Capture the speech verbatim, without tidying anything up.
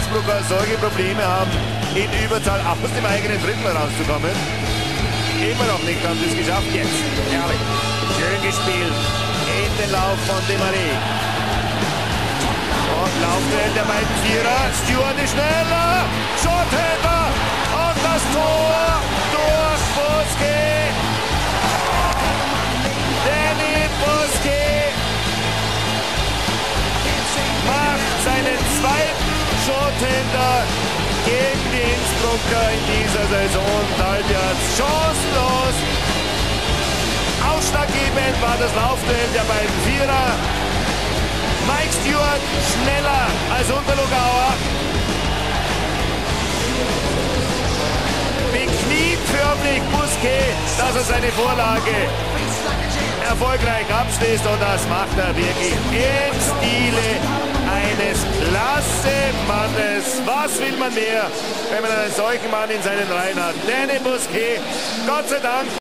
Innsbrucker solche Probleme haben, in Überzahl aus dem eigenen Drittel rauszukommen. Immer noch nicht, haben sie es geschafft. Jetzt, herrlich. Schön gespielt. In den Lauf von De Marie. Und Laufduell der beiden Vierer. Stewart ist schneller. Shorthander. Und das Tor durch Bousquet. Danny Bousquet macht seinen zweiten Shorthander gegen die Innsbrucker in dieser Saison. Halbjahrs chancenlos. Ausschlaggebend war das Laufduell der beiden Vierer. Mike Stewart schneller als Unterlugauer. Bekniet förmlich Bousquet, dass er seine Vorlage erfolgreich abschließt, und das macht er wirklich im Stile eines klasse Mannes. Was will man mehr, wenn man einen solchen Mann in seinen Reihen hat? Danny Bousquet, Gott sei Dank.